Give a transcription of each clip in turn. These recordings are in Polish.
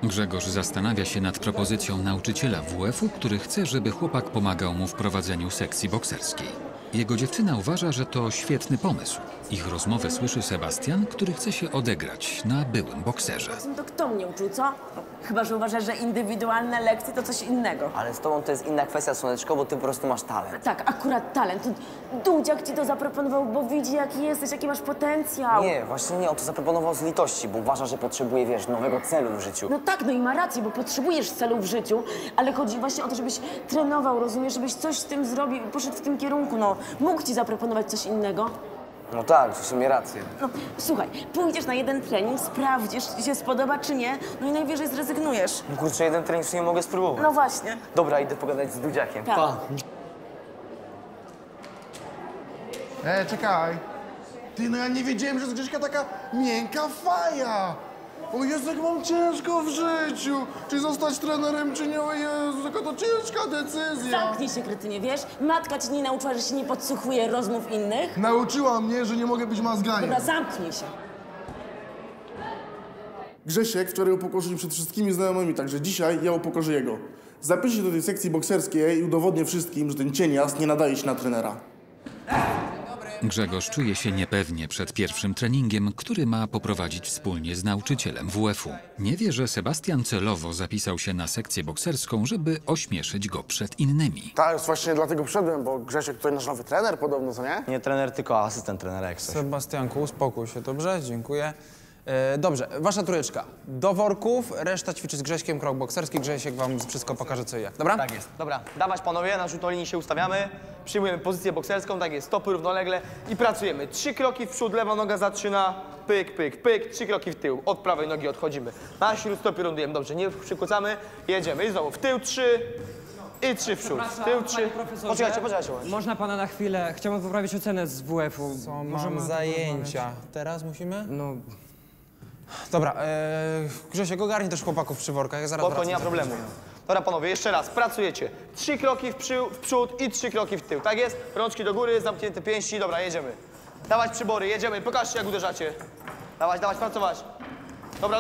Grzegorz zastanawia się nad propozycją nauczyciela WF-u, który chce, żeby chłopak pomagał mu w prowadzeniu sekcji bokserskiej. Jego dziewczyna uważa, że to świetny pomysł. Ich rozmowę słyszy Sebastian, który chce się odegrać na byłym bokserze. To kto mnie uczył, co? Chyba że uważasz, że indywidualne lekcje to coś innego. Ale z tobą to jest inna kwestia, Słoneczko, bo ty po prostu masz talent. Tak, akurat talent. Dudziak ci to zaproponował, bo widzi, jaki jesteś, jaki masz potencjał. Nie, właśnie nie, on to zaproponował z litości, bo uważa, że potrzebuje, wiesz, nowego celu w życiu. No tak, no i ma rację, bo potrzebujesz celu w życiu, ale chodzi właśnie o to, żebyś trenował, rozumiesz, żebyś coś z tym zrobił, poszedł w tym kierunku, no. Mógł ci zaproponować coś innego. No tak, w sumie rację. No, słuchaj, pójdziesz na jeden trening, sprawdzisz, czy ci się spodoba, czy nie, no i najwyżej zrezygnujesz. No kurczę, jeden trening w sumie mogę spróbować. No właśnie. Dobra, idę pogadać z Dudziakiem. Tak. Pa. Czekaj. Ty, no ja nie wiedziałem, że jest Grześka taka miękka faja. O Jezu, jak mam ciężko w życiu. Czy zostać trenerem, czy nie? O Jezu, jaka to ciężka decyzja. Zamknij się, kretynie, wiesz? Matka ci nie nauczyła, że się nie podsłuchuje rozmów innych? Nauczyła mnie, że nie mogę być mazganiem. Dobra, zamknij się. Grzesiek wczoraj upokorzył przed wszystkimi znajomymi, także dzisiaj ja upokorzę jego. Zapiszę się do tej sekcji bokserskiej i udowodnię wszystkim, że ten cienias nie nadaje się na trenera. Grzegorz czuje się niepewnie przed pierwszym treningiem, który ma poprowadzić wspólnie z nauczycielem WF-u. Nie wie, że Sebastian celowo zapisał się na sekcję bokserską, żeby ośmieszyć go przed innymi. Tak, właśnie dlatego wszedłem, bo Grzesiek to nasz nowy trener podobno, co nie? Nie trener, tylko asystent trenera, jak coś. Sebastianku, uspokój się, dobrze? Dziękuję. Dobrze, wasza trójeczka. Do worków, reszta ćwiczy z Grześkiem, krok bokserski. Grzesiek wam wszystko pokaże, co i jak, dobra? Tak jest. Dobra, dawać panowie, na rzutną linii się ustawiamy. Przyjmujemy pozycję bokserską, tak jest, stopy równolegle i pracujemy. 3 kroki w przód, lewa noga zaczyna, pyk, pyk, pyk, 3 kroki w tył. Od prawej nogi odchodzimy. Na śródstopie lądujemy, dobrze, nie przykłócamy, jedziemy. I znowu w tył 3 i 3 w przód. W tył 3. Poczekajcie. Można pana na chwilę? Chciałbym poprawić ocenę z WF-u. Co, mam zajęcia. Teraz musimy? No, Dobra, Grzesiek, ogarnij też chłopaków przy workach, ja zaraz Spoko, nie ma wracam. problemu. Dobra panowie, jeszcze raz, pracujecie. 3 kroki w przód i 3 kroki w tył, tak jest? Rączki do góry, zamknięte pięści, dobra, jedziemy. Dawać przybory, jedziemy, pokażcie jak uderzacie. Dawać, pracować. Dobra,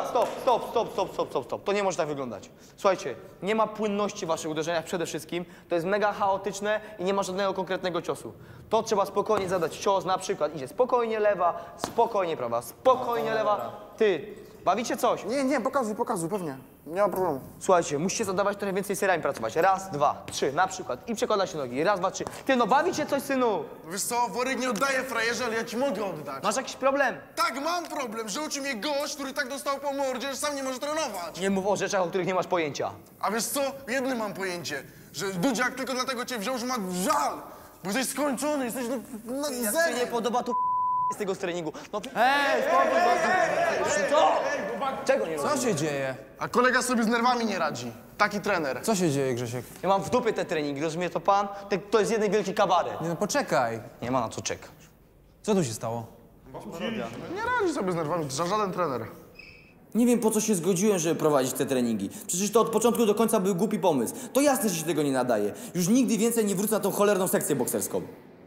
stop. To nie może tak wyglądać. Słuchajcie, nie ma płynności w waszych uderzeniach przede wszystkim. To jest mega chaotyczne i nie ma żadnego konkretnego ciosu. To trzeba spokojnie zadać cios, na przykład idzie spokojnie lewa, spokojnie prawa, spokojnie lewa. Ty, bawicie coś? Nie, pokazuj, pewnie. Nie ma problemu. Słuchajcie, musicie zadawać trochę więcej seriami pracować. Raz, 2, 3 na przykład. I przekłada się nogi. Raz, 2, 3. Ty, no bawicie coś, synu. Wiesz co, worek nie oddaje frajerze, ale ja ci mogę oddać. Masz jakiś problem? Tak, mam problem, że uczy mnie gość, który tak dostał po mordzie, że sam nie może trenować. Nie mów o rzeczach, o których nie masz pojęcia. A wiesz co, jedno mam pojęcie, że Dudziak tylko dlatego cię wziął, że ma żal. Bo jesteś skończony, jesteś na Jak zerem. ci nie podoba, to z tego z treningu. No, spokój, co? Czego nie Co robisz? się dzieje? A kolega sobie z nerwami nie radzi. Taki trener. Co się dzieje, Grzesiek? Ja mam w dupie te treningi, rozumie to pan? To jest jeden wielki kabaret. Nie no, poczekaj. Nie ma na co czekać. Co tu się stało? Nie radzi sobie z nerwami, żaden trener. Nie wiem, po co się zgodziłem, żeby prowadzić te treningi. Przecież to od początku do końca był głupi pomysł. To jasne, że się tego nie nadaje. Już nigdy więcej nie wrócę na tą cholerną sekcję bokserską.